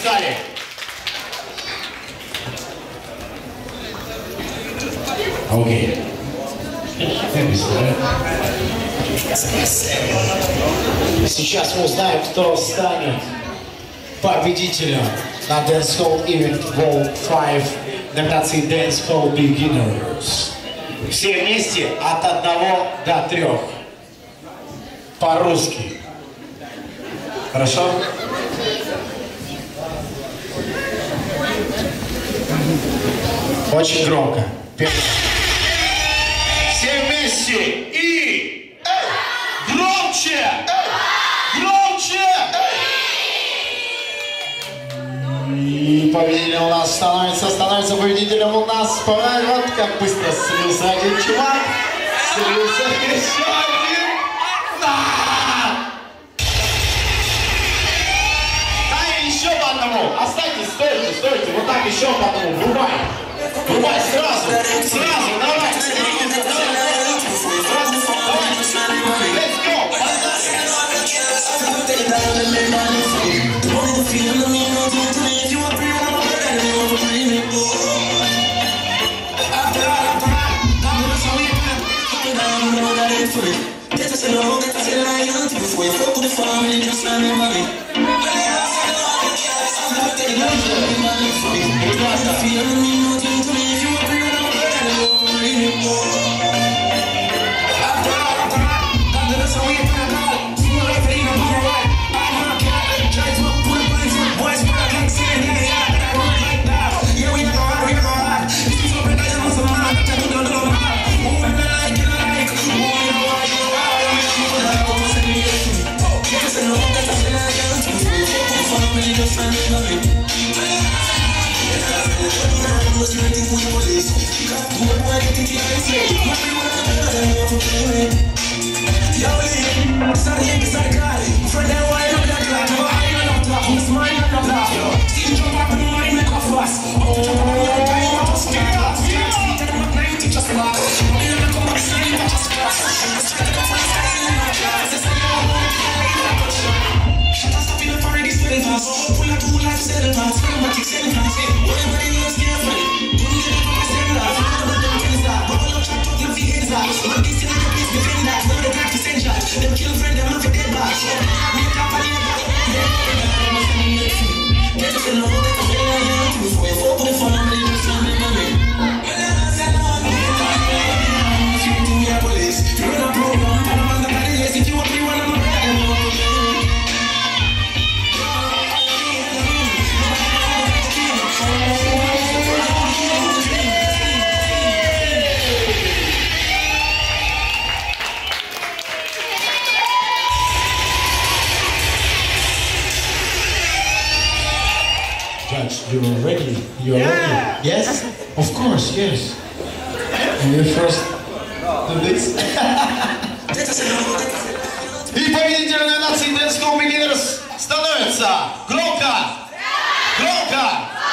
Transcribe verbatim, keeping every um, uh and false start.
встали. Окей. Сейчас мы узнаем, кто станет победителем на Dance Hall Event Vol пять номинации Dance Hall Beginners. Все вместе от одного до трех. По-русски. Хорошо? Очень громко. Все вместе и громче! Громче! И победителем у нас становится, становится победителем у нас. Вот как быстро слился один чувак. Слился еще один. Да! Дай еще по одному. Останьтесь, стойте, стойте. Вот так еще по одному. Врубай. Врубай сразу. Сразу. Давай. Let's go. Judge, you're ready? You're yeah. ready? Yes? Of course, yes. And you first do this. И победителем номинации Dance Hall Beginners становится громко! Громко!